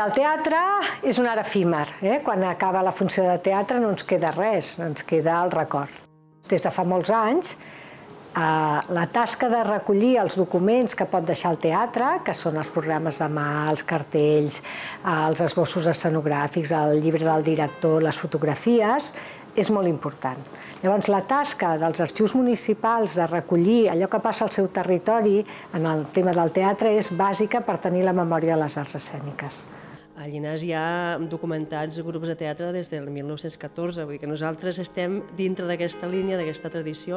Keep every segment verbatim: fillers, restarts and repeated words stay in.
El teatre és un art efímer. Quan acaba la funció de teatre no ens queda res, ens queda el record. Des de fa molts anys, la tasca de recollir els documents que pot deixar el teatre, que són els programes de mà, els cartells, els esbossos escenogràfics, el llibre del director, les fotografies, és molt important. Llavors, la tasca dels arxius municipals de recollir allò que passa al seu territori en el tema del teatre és bàsica per tenir la memòria de les arts escèniques. A Llinars hi ha documentats grups de teatre des del mil nou-cents catorze, vull dir que nosaltres estem dintre d'aquesta línia, d'aquesta tradició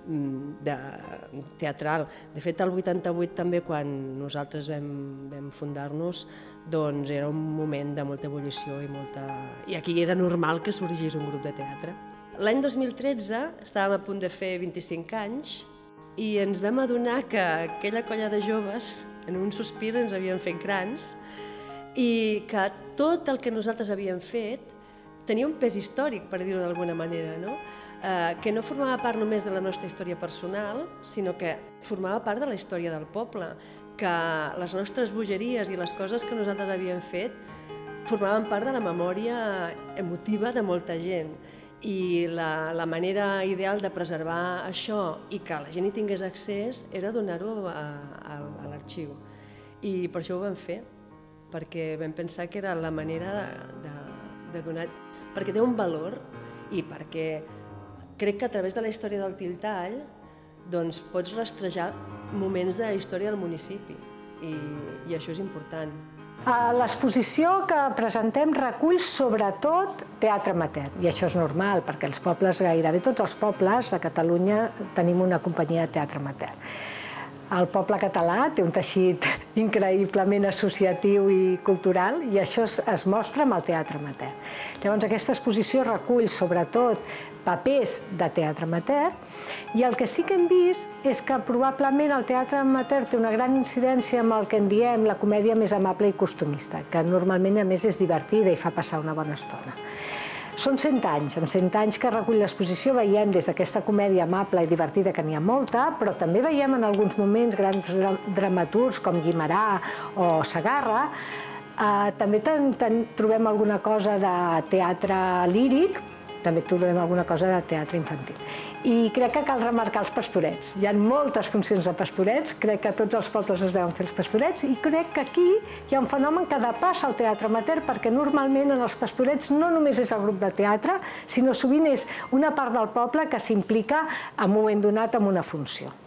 teatral. De fet, el vuitanta-vuit també, quan nosaltres vam fundar-nos, doncs era un moment de molta ebullició i molta... I aquí era normal que sorgís un grup de teatre. L'any dos mil tretze estàvem a punt de fer vint-i-cinc anys i ens vam adonar que aquella colla de joves, en un sospir, ens havien fet grans i que tot el que nosaltres havíem fet tenia un pes històric, per dir-ho d'alguna manera, no? Que no formava part només de la nostra història personal, sinó que formava part de la història del poble, que les nostres bogeries i les coses que nosaltres havíem fet formaven part de la memòria emotiva de molta gent. I la manera ideal de preservar això i que la gent hi tingués accés era donar-ho a l'arxiu. I per això ho vam fer, perquè vam pensar que era la manera de donar... perquè té un valor i perquè crec que a través de la història del Tiltall doncs pots rastrejar moments de la història del municipi i això és important. L'exposició que presentem recull sobretot teatre amateur, i això és normal, perquè els pobles, gairebé tots els pobles de Catalunya tenim una companyia de teatre amateur. El poble català té un teixit increïblement associatiu i cultural i això es mostra amb el teatre amateur. Llavors aquesta exposició recull sobretot papers de teatre amateur i el que sí que hem vist és que probablement el teatre amateur té una gran incidència amb el que en diem la comèdia més amable i costumista, que normalment a més és divertida i fa passar una bona estona. Són cent anys, en cent anys que recull l'exposició veiem des d'aquesta comèdia amable i divertida que n'hi ha molta, però també veiem en alguns moments grans dramaturgs com Guimerà o Segarra. També trobem alguna cosa de teatre líric, també trobem alguna cosa de teatre infantil. I crec que cal remarcar els pastorets. Hi ha moltes funcions de pastorets, crec que tots els pobles es deuen fer els pastorets i crec que aquí hi ha un fenomen que depassa el teatre amateur perquè normalment en els pastorets no només és el grup de teatre, sinó sovint és una part del poble que s'implica en un moment donat en una funció.